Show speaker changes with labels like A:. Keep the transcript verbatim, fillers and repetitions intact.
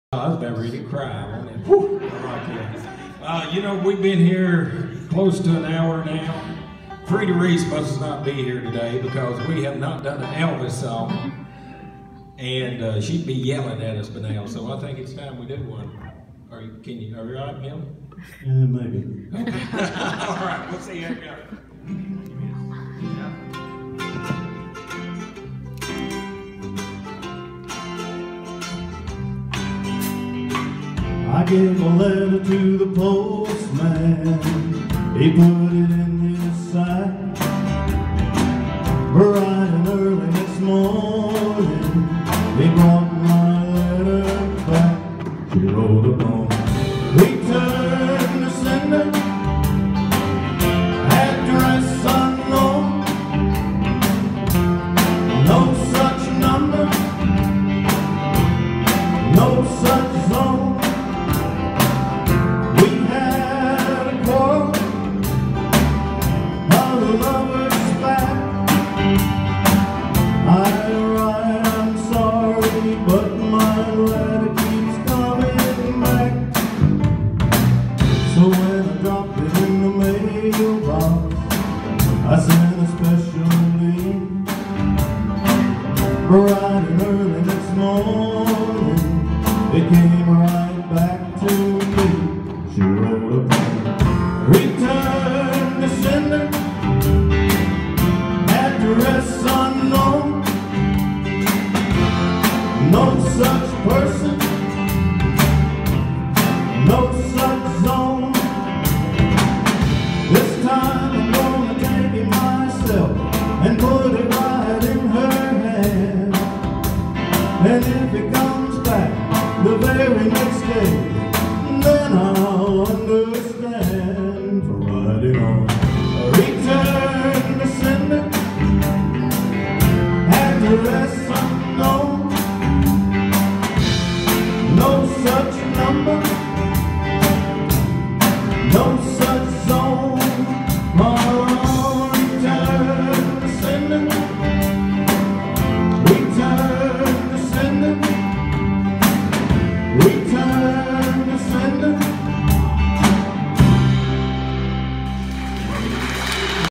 A: I was about ready to cry. Whew, I like that. Uh, you know, we've been here close to an hour now. Frida Reese must not be here today because we have not done an Elvis song. And uh, she'd be yelling at us by now, so I think it's time we do one. Are you, can you, are you all right, Mel?
B: Yeah, maybe.
A: Okay. All right, we'll see how it goes.
B: I gave a letter to the postman. He put it in his sack. Bright and early next morning, he brought my letter back. She wrote upon return to sender, address unknown, no such number, no such zone. So when I dropped it in the mailbox, I sent a special link. Bright and early next morning, it came right back to me. She wrote upon return to sender, address unknown, no such person, no such zone. This time I'm gonna take it myself and put it right in her hand. And if it comes back the very next day, then I'll understand. For writing on return to sender, address unknown, no such number, no such